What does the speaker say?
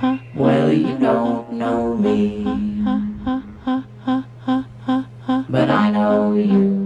Well, you don't know me, but I know you.